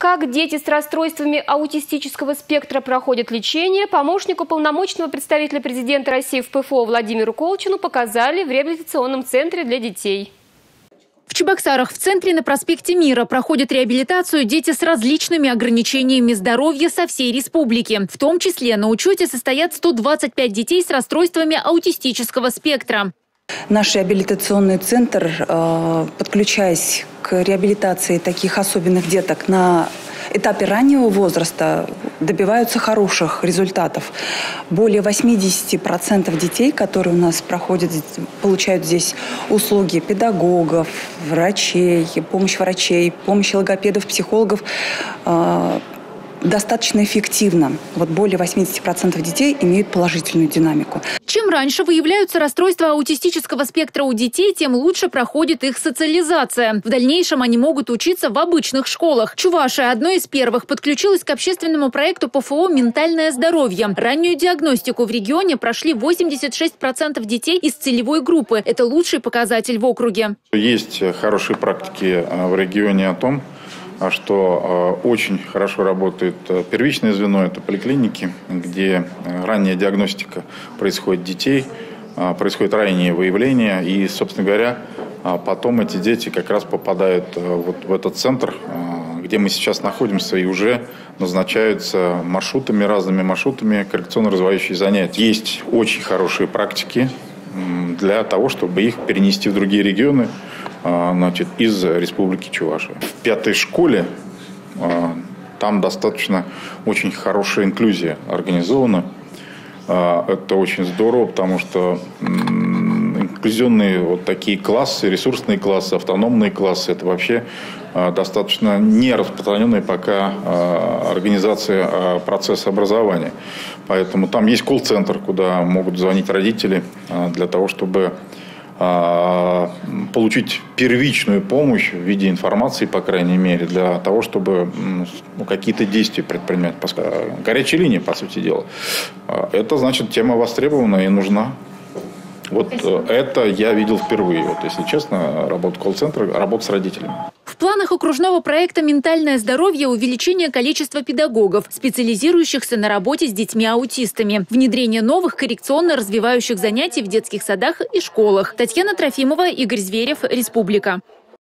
Как дети с расстройствами аутистического спектра проходят лечение, помощнику полномочного представителя президента России в ПФО Владимиру Колчину показали в реабилитационном центре для детей. В Чебоксарах в центре на проспекте Мира проходят реабилитацию дети с различными ограничениями здоровья со всей республики. В том числе на учете состоят 125 детей с расстройствами аутистического спектра. Наш реабилитационный центр, подключаясь к реабилитации таких особенных деток на этапе раннего возраста, добиваются хороших результатов. Более 80% детей, которые у нас проходят, получают здесь услуги педагогов, врачей, помощь логопедов, психологов, достаточно эффективно. Более 80% детей имеют положительную динамику. Чем раньше выявляются расстройства аутистического спектра у детей, тем лучше проходит их социализация. В дальнейшем они могут учиться в обычных школах. Чувашия, одной из первых, подключилась к общественному проекту ПФО «Ментальное здоровье». Раннюю диагностику в регионе прошли 86% детей из целевой группы. Это лучший показатель в округе. Есть хорошие практики в регионе о том, что очень хорошо работает первичное звено, это поликлиники, где ранняя диагностика происходит детей, происходит раннее выявление, и, собственно говоря, потом эти дети как раз попадают в этот центр, где мы сейчас находимся, и уже назначаются разными маршрутами коррекционно-развивающие занятия. Есть очень хорошие практики для того, чтобы их перенести в другие регионы, из Республики Чувашия. В 5-й школе там достаточно очень хорошая инклюзия организована. Это очень здорово, потому что инклюзионные такие классы, ресурсные классы, автономные классы, это вообще достаточно не распространенная пока организация процесса образования. Поэтому там есть колл-центр, куда могут звонить родители для того, чтобы получить первичную помощь в виде информации, по крайней мере, для того, чтобы какие-то действия предпринять. Горячая линия, по сути дела. Это значит, тема востребована и нужна. Это я видел впервые. Если честно, работа колл-центра, работа с родителями. В планах окружного проекта «Ментальное здоровье» увеличение количества педагогов, специализирующихся на работе с детьми-аутистами, внедрение новых коррекционно-развивающих занятий в детских садах и школах. Татьяна Трофимова, Игорь Зверев, Республика.